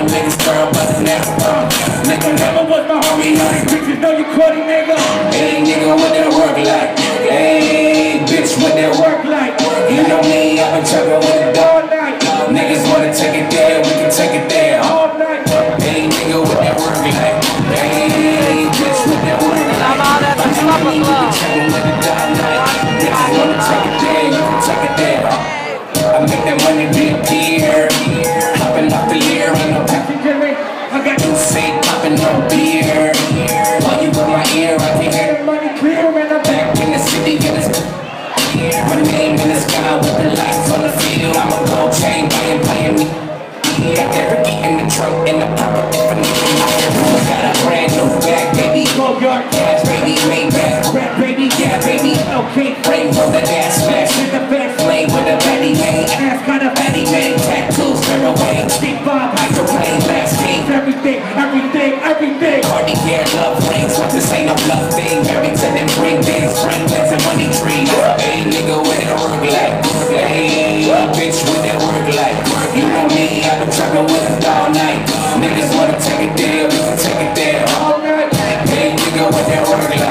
them niggas girl, but never. Nigga never was my homie, all these bitches know you corny, nigga. Hey nigga, what that work like? Hey bitch, what that work like? You know me, I've been trapping with it all night. Niggas wanna take it there, we can take it there all night. Hey nigga, what that work like? Hey bitch, what that work like? You know me, we can trapping with it all night. Niggas wanna take it there, you can take it there. I make that money reappear. Hopping off the Lear, ain't no passenger. I got you fake popping no beer. While you in my ear, I can hear the money clear. And I'm back in the city, and it's my name in the sky with the lights on the field. I'm a gold chain, playing me. Got that Ricky in the trunk, and the pop up if a nigga my got a brand new bag, baby. Go yard cash, baby, Maybach, rap, baby, yeah, baby. Okay, frame from the gas, smash in the back, flame with a Betty May. Ass got a Betty May, tattoos, turn away. Steve Bob, microplane, last king. Everything, everything, everything. Cardi hair, love rings, but this ain't a bluff thing. Barrington and bring things, Franklins and money trees. Hey, nigga, what it work like? Hey, bitch, what that work like? You know me, I've been trapping with it all night. Niggas wanna take it there, we can take it there all night. Hey, nigga, what that work like?